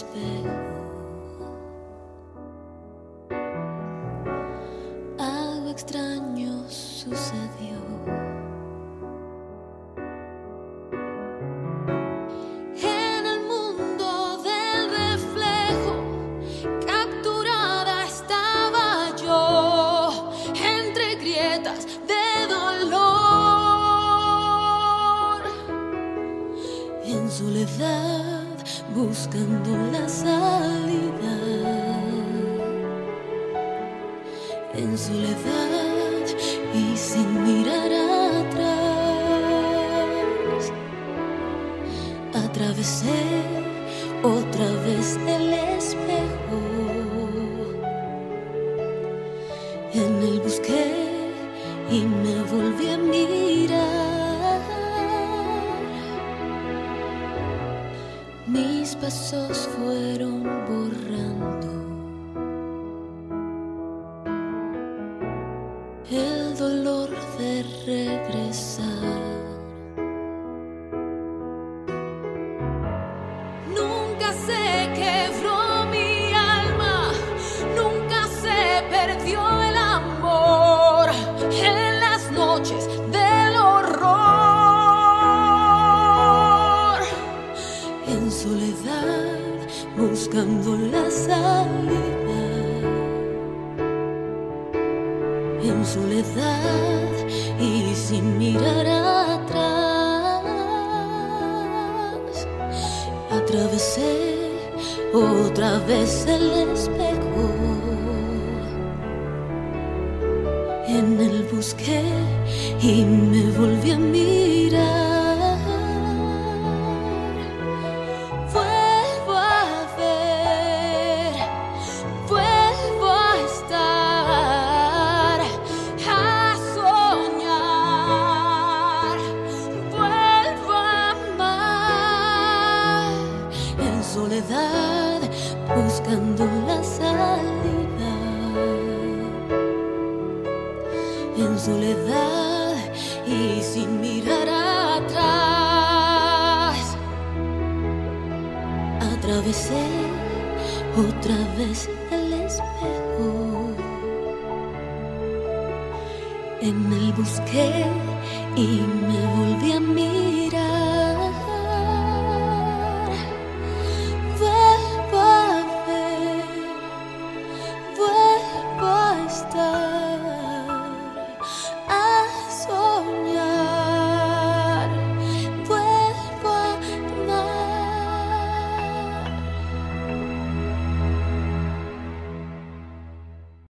espejo. Algo extraño sucedió. En el mundo del reflejo, capturada estaba yo, entre grietas de dolor, en soledad buscando la salida, en soledad y sin mirar atrás. Atravesé otra vez el espejo, en él busqué y me volví a mirar. Mis pasos fueron borrando el dolor de regresar. Nunca se quebró mi alma, nunca se perdió el amor en las noches del horror, en soledad buscando la salida, en soledad y sin mirar atrás. Atravesé otra vez el espejo, en él busqué y me volví a mirar. Vuelvo a ver, vuelvo a estar, a soñar, vuelvo a amar, en soledad buscando la salida, en soledad y sin mirar atrás. Atravesé otra vez el espejo, en él busqué y me volví a mirar.